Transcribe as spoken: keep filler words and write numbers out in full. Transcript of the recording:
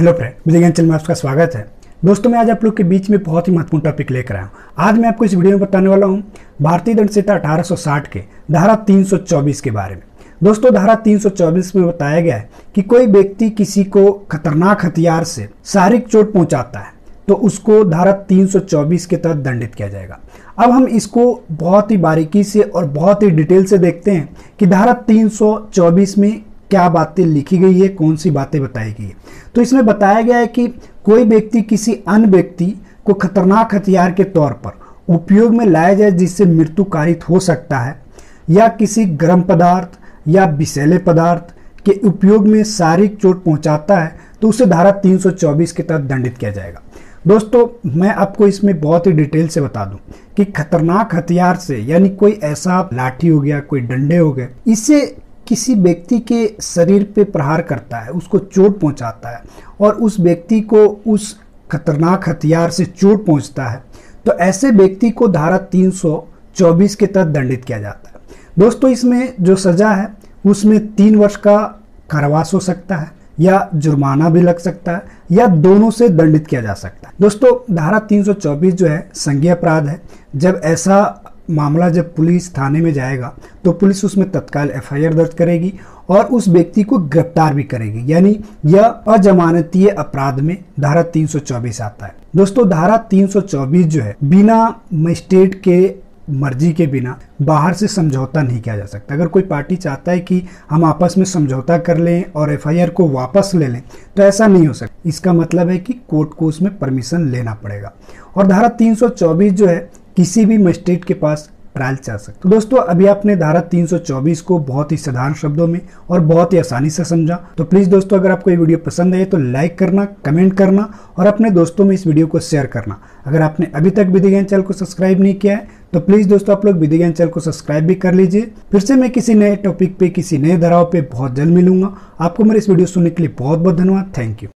Hello friend, विधि ज्ञान channel में आपका स्वागत है। दोस्तों, मैं आज आप लोग के बीच में बहुत ही महत्वपूर्ण टॉपिक लेकर आया हूँ। आज मैं आपको इस वीडियो में बताने वाला हूँ भारतीय दंड संहिता अठारह सौ साठ के धारा तीन सौ चौबीस के बारे में। दोस्तों, धारा तीन सौ चौबीस में बताया गया है कि कोई व्यक्ति किसी को खतरनाक हथियार से शारीरिक चोट पहुंचाता है तो उसको धारा तीन सौ चौबीस के तहत दंडित किया जाएगा। अब हम इसको बहुत ही बारीकी से और बहुत ही डिटेल से देखते हैं कि धारा तीन सौ चौबीस में क्या बातें लिखी गई है, कौन सी बातें बताई गई है। तो इसमें बताया गया है कि कोई व्यक्ति किसी अन्य व्यक्ति को खतरनाक हथियार के तौर पर उपयोग में लाया जाए जिससे मृत्यु कारित हो सकता है, या किसी गर्म पदार्थ या विषैले पदार्थ के उपयोग में शारीरिक चोट पहुंचाता है तो उसे धारा तीन सौ चौबीस के तहत दंडित किया जाएगा। दोस्तों, मैं आपको इसमें बहुत ही डिटेल से बता दूं कि खतरनाक हथियार से यानी कोई ऐसा लाठी हो गया, कोई डंडे हो गए, इससे किसी व्यक्ति के शरीर पे प्रहार करता है, उसको चोट पहुंचाता है और उस व्यक्ति को उस खतरनाक हथियार से चोट पहुंचता है तो ऐसे व्यक्ति को धारा तीन सौ चौबीस के तहत दंडित किया जाता है। दोस्तों, इसमें जो सजा है उसमें तीन वर्ष का कारावास हो सकता है या जुर्माना भी लग सकता है या दोनों से दंडित किया जा सकता है। दोस्तों, धारा तीन सौ चौबीस जो है संज्ञेय अपराध है। जब ऐसा मामला जब पुलिस थाने में जाएगा तो पुलिस उसमें तत्काल एफ आई आर दर्ज करेगी और उस व्यक्ति को गिरफ्तार भी करेगी, यानी यह अजमानतीय अपराध में धारा तीन सौ चौबीस आता है। दोस्तों, धारा तीन सौ चौबीस जो है बिना मजिस्ट्रेट के मर्जी के बिना बाहर से समझौता नहीं किया जा सकता। अगर कोई पार्टी चाहता है कि हम आपस में समझौता कर लें और एफ आई आर को वापस ले लें तो ऐसा नहीं हो सकता। इसका मतलब है कि कोर्ट को उसमें परमिशन लेना पड़ेगा। और धारा तीन सौ चौबीस जो है किसी भी मजिस्ट्रेट के पास ट्रायल चल सकता है। तो दोस्तों, अभी आपने धारा तीन सौ चौबीस को बहुत ही साधारण शब्दों में और बहुत ही आसानी से समझा। तो प्लीज दोस्तों, अगर आपको ये वीडियो पसंद आए तो लाइक करना, कमेंट करना और अपने दोस्तों में इस वीडियो को शेयर करना। अगर आपने अभी तक विधि ज्ञान चैनल को सब्सक्राइब नहीं किया है तो प्लीज दोस्तों आप लोग विधि ज्ञान चैनल को सब्सक्राइब भी कर लीजिए। फिर से मैं किसी नए टॉपिक पे, किसी नए धाराओं पे बहुत जल्द मिलूंगा। आपको मेरे इस वीडियो सुनने के लिए बहुत बहुत धन्यवाद। Thank you.